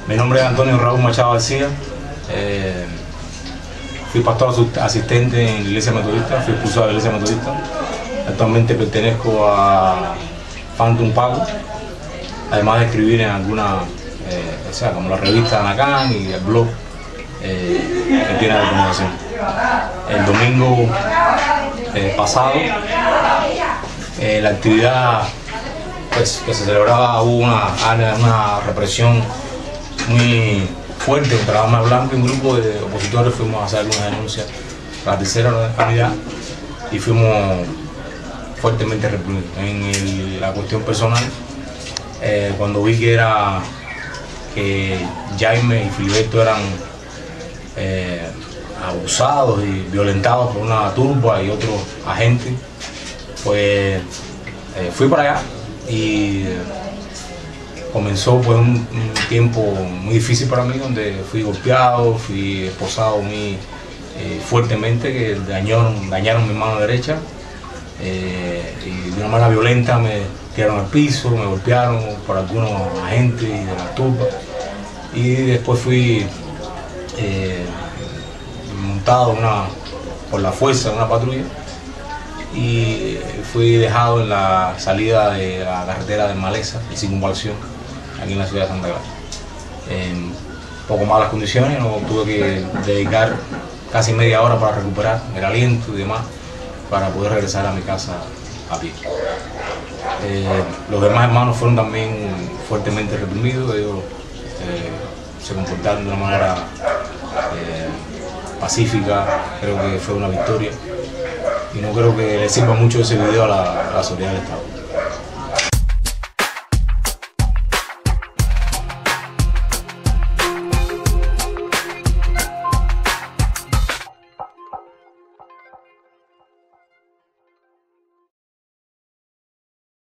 Mi nombre es Antonio Raúl Machado García. Fui pastor asistente en la Iglesia Metodista, fui expulsado de la Iglesia Metodista. Actualmente pertenezco a Phantom Pago, además de escribir en alguna, como la revista Anacán y el blog que tiene la recomendación. El domingo pasado, la actividad pues, que se celebraba, hubo una represión muy fuerte contra la arma blanca. Un grupo de opositores fuimos a hacer algunas denuncias para la tercera unidad y fuimos fuertemente reprimidos. En la cuestión personal, cuando vi que Jaime y Filiberto eran abusados y violentados por una turba y otros agentes, pues fui para allá y comenzó pues, un tiempo muy difícil para mí, donde fui golpeado, fui esposado muy fuertemente, que dañaron mi mano derecha y de una manera violenta me tiraron al piso, me golpearon por algunos agentes y de la turba, y después fui montado por la fuerza en una patrulla y fui dejado en la salida de la carretera de Maleza y Circunvalación, aquí en la ciudad de Santa Clara. En poco malas condiciones, no tuve que dedicar casi media hora para recuperar el aliento y demás, para poder regresar a mi casa a pie. Los demás hermanos fueron también fuertemente reprimidos. Ellos se comportaron de una manera pacífica. Creo que fue una victoria y no creo que le sirva mucho ese video a la seguridad del Estado.